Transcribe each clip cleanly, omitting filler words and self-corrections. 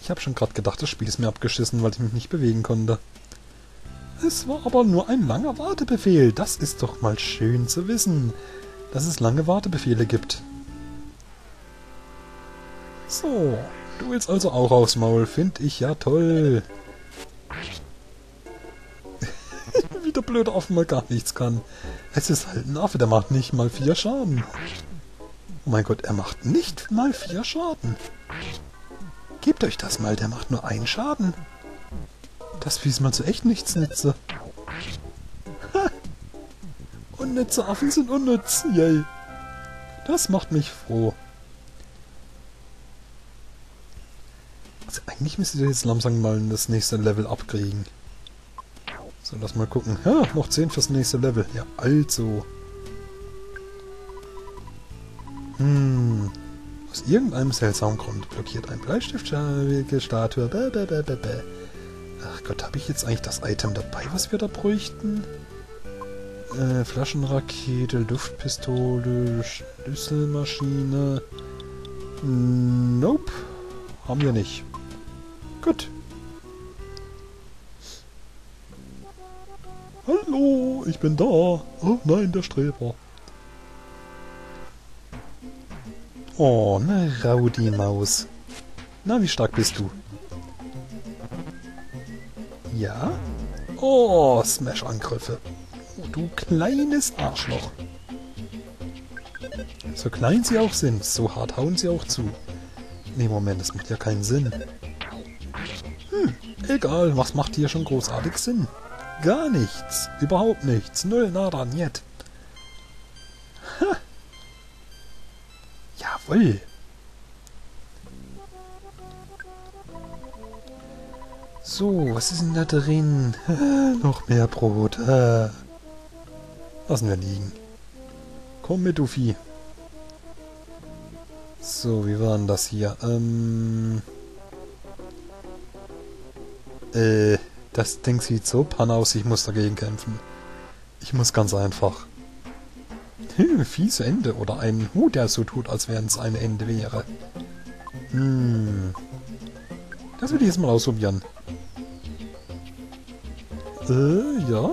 Ich habe schon gerade gedacht, das Spiel ist mir abgeschissen, weil ich mich nicht bewegen konnte. Es war aber nur ein langer Wartebefehl. Das ist doch mal schön zu wissen, dass es lange Wartebefehle gibt. So, du willst also auch aufs Maul. Find ich ja toll. Wie der blöde Affe mal gar nichts kann. Es ist halt ein Affe, der macht nicht mal 4 Schaden. Oh mein Gott, er macht nicht mal 4 Schaden. Gebt euch das mal, der macht nur 1 Schaden. Das Vieh ist mal zu echt nichts nütze. Ha! Unnütze Affen sind unnütz, yay. Das macht mich froh. Also eigentlich müsste ich jetzt langsam mal das nächste Level abkriegen. So, lass mal gucken. Ja, noch 10 fürs nächste Level. Ja, also. Aus irgendeinem seltsamen Grund blockiert ein Bleistiftstatue. Ach Gott, habe ich jetzt eigentlich das Item dabei, was wir da bräuchten? Flaschenrakete, Luftpistole, Schlüsselmaschine. Nope. Haben wir nicht. Gut. Hallo, ich bin da. Oh nein, der Streber. Oh, ne Rowdy-Maus. Na, wie stark bist du? Ja? Oh, Smash-Angriffe. Oh, du kleines Arschloch. So klein sie auch sind, so hart hauen sie auch zu. Nee, Moment, das macht ja keinen Sinn. Egal, was macht hier schon großartig Sinn? Gar nichts. Überhaupt nichts. Null, nada, niet. Ha. Jawohl. So, was ist denn da drin? Noch mehr Brot. Lassen wir liegen. Komm mit, du Vieh. So, wie war denn das hier? Das Ding sieht so panne aus, ich muss dagegen kämpfen. Ich muss ganz einfach. Fiese Ende oder ein der so tut, als wenn es ein Ende wäre. Das will ich jetzt mal ausprobieren. Ja?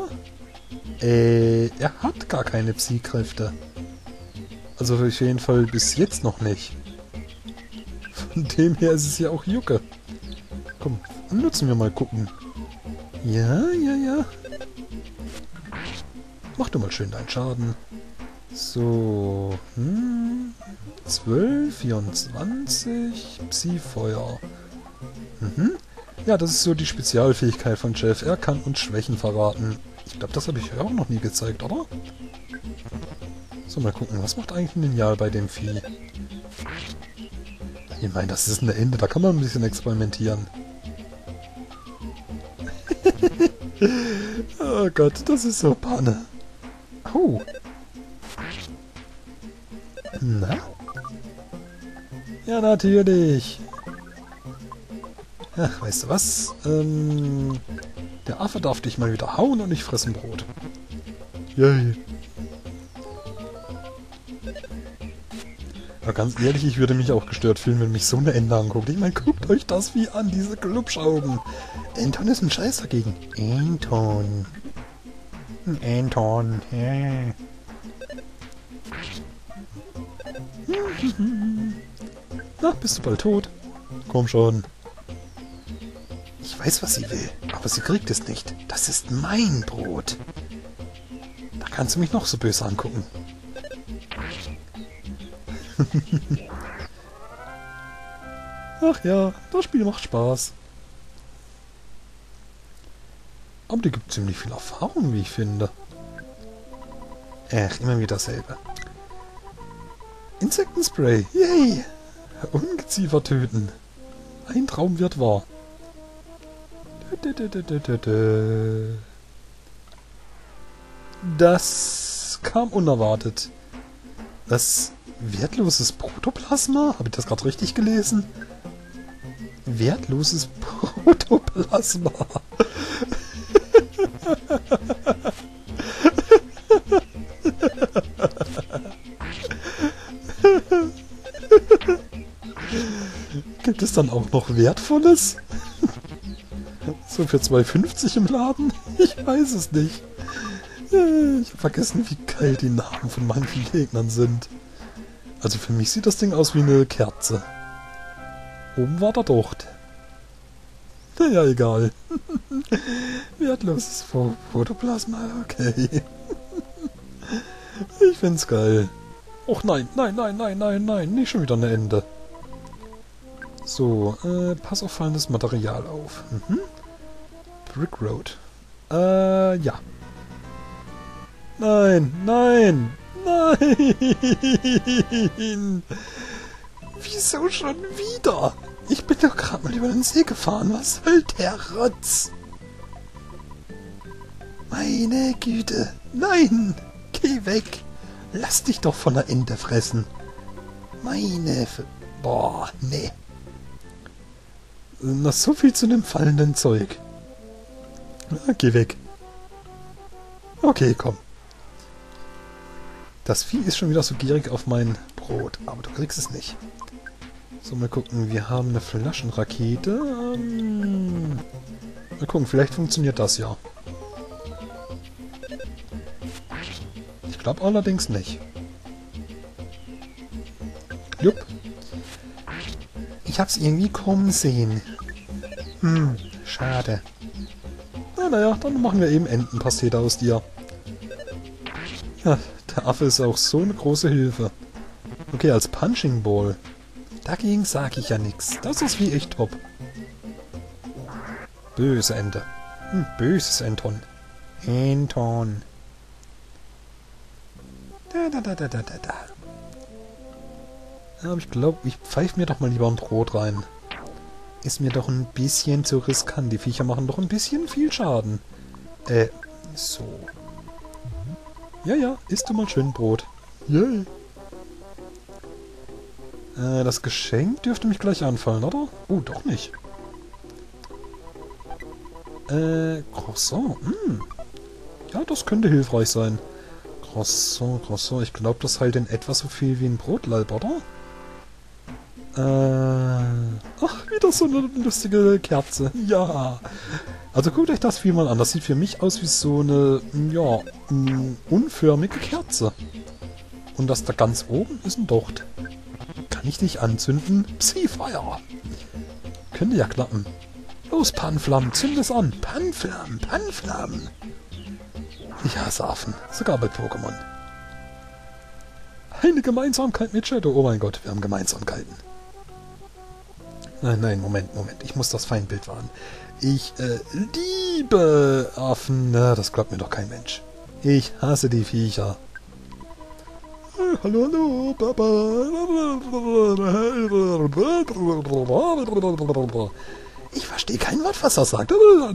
Er hat gar keine Psi-Kräfte. Also auf jeden Fall bis jetzt noch nicht. Von dem her ist es ja auch Jucke. Komm, nutzen wir mal gucken. Ja. Mach du mal schön deinen Schaden. So. 12, 24, Psi-Feuer. Ja, das ist so die Spezialfähigkeit von Jeff. Er kann uns Schwächen verraten. Ich glaube, das habe ich auch noch nie gezeigt, oder? So, mal gucken. Was macht eigentlich ein Lineal bei dem Vieh? Ich meine, das ist ein Ende. Da kann man ein bisschen experimentieren. Oh Gott, das ist so Panne. Oh. Na? Ja, natürlich. Ach, weißt du was? Der Affe darf dich mal wieder hauen und ich fressen Brot. Yay. Aber ganz ehrlich, ich würde mich auch gestört fühlen, wenn mich so eine Ente anguckt. Ich meine, guckt euch das wie an, diese Glubschaugen. Anton ist ein Scheiß dagegen. Anton. Anton. Yeah. Na, bist du bald tot? Komm schon. Ich weiß, was sie will, aber sie kriegt es nicht. Das ist mein Brot. Da kannst du mich noch so böse angucken. Ach ja, das Spiel macht Spaß. Aber die gibt ziemlich viel Erfahrung, wie ich finde. Ach, immer wieder dasselbe. Insektenspray, yay! Ungeziefer töten. Ein Traum wird wahr. Das kam unerwartet. Das wertloses Protoplasma? Habe ich das gerade richtig gelesen? Wertloses Protoplasma. Gibt es dann auch noch Wertvolles? So für 2,50 im Laden? Ich weiß es nicht. Ich habe vergessen, wie geil die Namen von manchen Gegnern sind. Also für mich sieht das Ding aus wie eine Kerze. Oben war der Docht. Naja, egal. Wertloses Photoplasma, okay. Ich find's geil. Och nein, nein, nein, nein, nein, nein, nicht schon wieder eine Ende. So, pass auf fallendes Material auf. Mhm. Brick Road. Ja. Nein, nein, nein! Wieso schon wieder? Ich bin doch gerade mal über den See gefahren. Was soll der Rotz? Meine Güte. Nein! Geh weg! Lass dich doch von der Ente fressen. Boah, nee. Na, so viel zu dem fallenden Zeug. Na, geh weg. Okay, komm. Das Vieh ist schon wieder so gierig auf mein Brot, aber du kriegst es nicht. So, mal gucken. Wir haben eine Flaschenrakete. Mal gucken, vielleicht funktioniert das ja. Ich glaube allerdings nicht. Jupp. Ich hab's irgendwie kommen sehen. Schade. Naja, dann machen wir eben Entenpastete aus dir. Ja, der Affe ist auch so eine große Hilfe. Okay, als Punching Ball. Dagegen sag ich ja nichts. Das ist wie echt top. Böse Ente. Böses Enton. Enton. Da. Aber ich glaube, ich pfeife mir doch mal lieber ein Brot rein. Ist mir doch ein bisschen zu riskant. Die Viecher machen doch ein bisschen viel Schaden. So. Ja, isst du mal schön Brot. Yay. Das Geschenk dürfte mich gleich anfallen, oder? Oh, doch nicht. Croissant. Ja, das könnte hilfreich sein. Croissant. Ich glaube, das heilt in etwa so viel wie ein Brotlaib, oder? Ach, wieder so eine lustige Kerze. Ja. Also guckt euch das Vieh mal an. Das sieht für mich aus wie so eine, ja, unförmige Kerze. Und das da ganz oben ist ein Docht. Kann ich dich anzünden? Psi-Feuer! Könnte ja klappen. Los, Panflammen, zünd es an! Panflammen! Ich hasse Affen, sogar bei Pokémon. Eine Gemeinsamkeit mit Shadow. Oh mein Gott, wir haben Gemeinsamkeiten. Nein, Moment. Ich muss das Feindbild wahren. Ich liebe Affen. Na, das glaubt mir doch kein Mensch. Ich hasse die Viecher. Hallo, Papa. Ich verstehe kein Wort, was er sagt. Du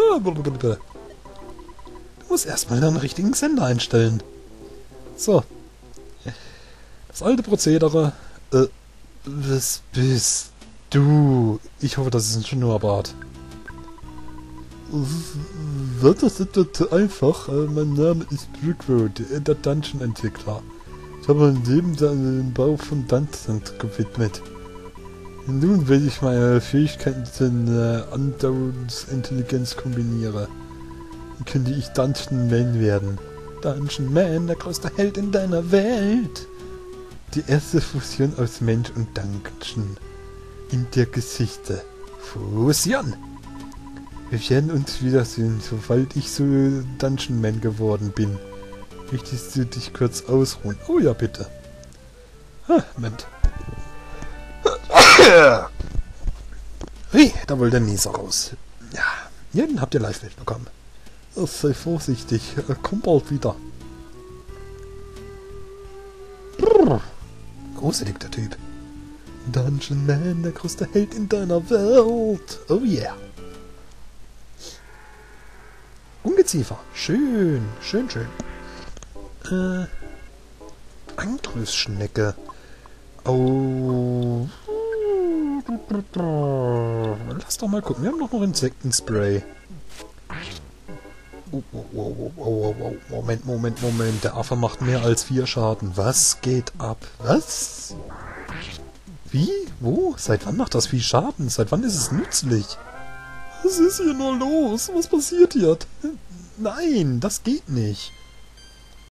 musst erstmal einen richtigen Sender einstellen. So. Das alte Prozedere. Was bist du? Ich hoffe, das ist ein Schnurrbart. Das ist einfach. Mein Name ist Brickroad, der Dungeon-Entwickler. Ich habe mein Leben dem Bau von Dungeons gewidmet. Nun will ich meine Fähigkeiten mit der Andauernsintelligenz kombiniere. Dann könnte ich Dungeon Man werden. Dungeon Man, der größte Held in deiner Welt. Die erste Fusion aus Mensch und Dungeon in der Geschichte. Fusion! Wir werden uns wiedersehen, sobald ich so Dungeon Man geworden bin. Möchtest du dich kurz ausruhen? Oh ja, bitte. Moment. Hey, da wollte der Nieser raus. Ja, den habt ihr live mitbekommen. Sei vorsichtig, komm bald wieder. Gruselig, der Typ. Dungeon Man, der größte Held in deiner Welt. Oh yeah. Ungeziefer. Schön. Angrüßschnecke. Oh. Lass doch mal gucken. Wir haben doch noch Insektenspray. Moment. Der Affe macht mehr als 4 Schaden. Was geht ab? Was? Wie? Wo? Seit wann macht das Vieh Schaden? Seit wann ist es nützlich? Was ist hier nur los? Was passiert hier? Nein, das geht nicht.